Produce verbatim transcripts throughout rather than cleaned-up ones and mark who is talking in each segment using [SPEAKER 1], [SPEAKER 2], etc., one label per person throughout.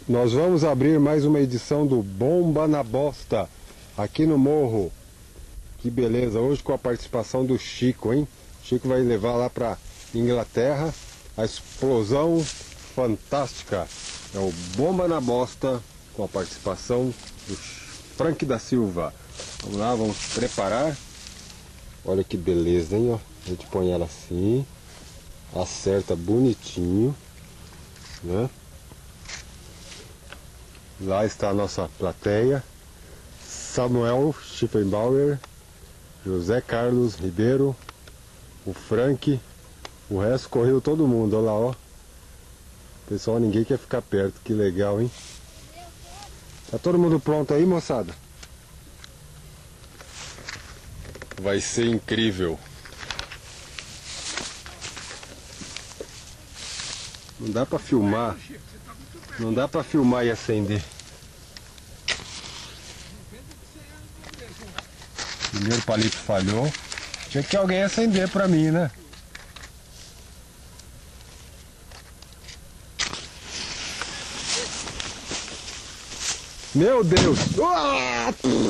[SPEAKER 1] Nós vamos abrir mais uma edição do Bomba na Bosta, aqui no morro. Que beleza, hoje com a participação do Chico, hein? Chico vai levar lá pra Inglaterra a explosão fantástica. É o Bomba na Bosta, com a participação do Frank da Silva. Vamos lá, vamos preparar. Olha que beleza, hein? Ó. A gente põe ela assim, acerta bonitinho, né? Lá está a nossa plateia: Samuel Schiffenbauer, José Carlos Ribeiro, o Frank, o resto correu todo mundo, olha lá, ó. Pessoal, ninguém quer ficar perto, que legal, hein? Tá todo mundo pronto aí, moçada? Vai ser incrível. Não dá pra filmar. Não dá pra filmar e acender. Primeiro palito falhou. Tinha que alguém acender pra mim, né? Meu Deus! Ah!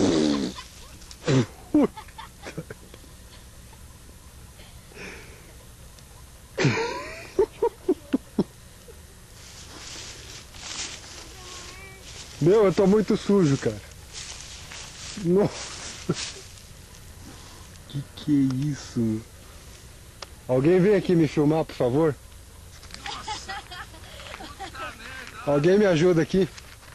[SPEAKER 1] Meu, eu tô muito sujo, cara. Nossa! Que que é isso? Alguém vem aqui me filmar, por favor? Alguém me ajuda aqui?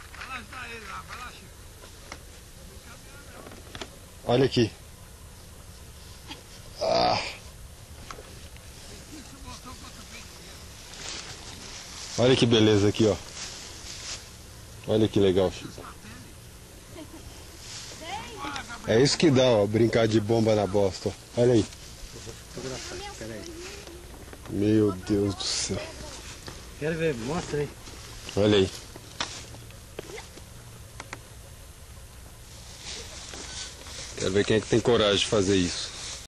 [SPEAKER 1] Olha aqui. Ah. Olha que beleza aqui, ó. Olha que legal, Chico. É isso que dá, ó, brincar de bomba na bosta, ó. Olha aí. Meu Deus do céu.
[SPEAKER 2] Quero ver, mostra aí.
[SPEAKER 1] Olha aí. Quero ver quem é que tem coragem de fazer isso.